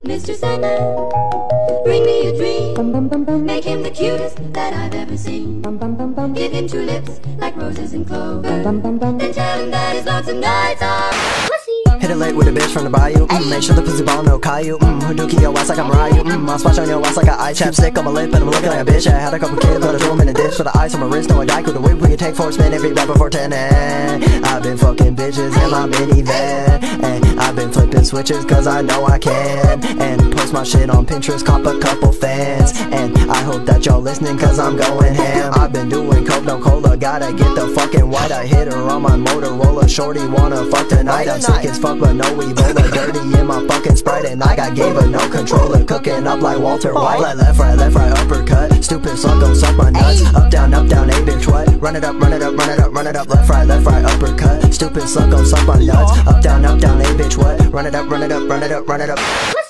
Mr. Sandman, bring me a dream. Make him the cutest that I've ever seen. Give him two lips like roses and clover, and tell him that his lonesome nights are pussy. Hit it late with a bitch from the bayou. Make sure the pussy ball no Caillou. Hadouken your ass like I'm Ryu. I'll splash on your ass like an eye chapstick on my lip, and I'm looking like a bitch. I had a couple kids, but I threw them in a dish. For the ice on my wrist, no a dyke with a whip. We can take 4 spin every rap before 10. I've been fucking bitches in my minivan, and I've been flipping switches cause I know I can. And post my shit on Pinterest, cop a couple fans. And I hope that y'all listening cause I'm going ham. I've been doing coke, no cola, gotta get the fucking white. I hit her on my Motorola, shorty wanna fuck tonight. I'm sick as fuck but no Ebola, dirty in my fucking Sprite. And I got game but no controller, cooking up like Walter White. Like left, right, uppercut, stupid suck, gon' suck my nuts. Up, down, a bitch, what? Run it up, run it up, run it up, run it up. Left, right, uppercut, stupid suck, gon' suck my nuts. Up, down, a bitch, what? Run it up, run it up, run it up, run it up.